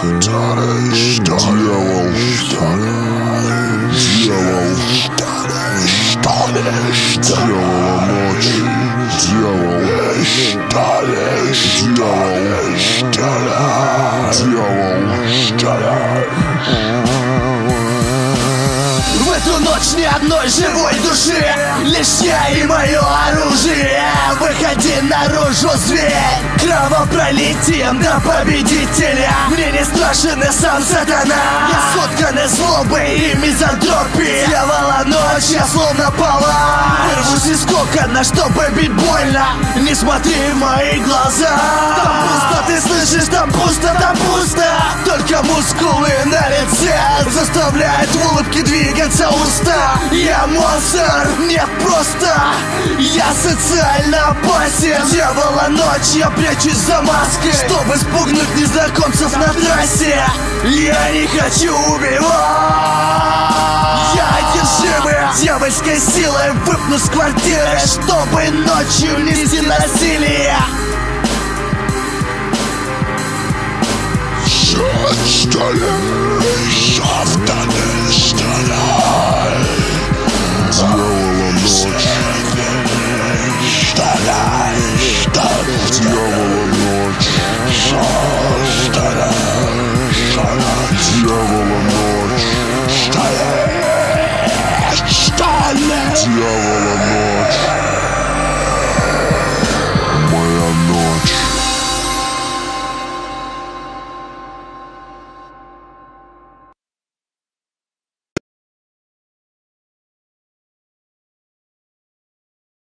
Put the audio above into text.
В эту ночь ни одной живой души, лишь я и мое оружие. Выходи наружу, зверь, кровопролитием до победителя. Мне не страшен и сам сатана. Я соткан из злобы и мизантропии. Дьявола ночь, я словно пала. Вырвусь из кокона, чтобы бить больно. Не смотри в мои глаза. Там пусто, ты слышишь, там пусто, там пусто. Только мускулы на лице заставляют в улыбке двигаться уста. Я монстр, нет просто. Я социально опасен. Дьявола ночь, я прячусь за маской, чтобы спугнуть незнакомцев на трассе. Я не хочу убивать. Я одержимый дьявольской силой выпну с квартиры, чтобы ночью нести насилие.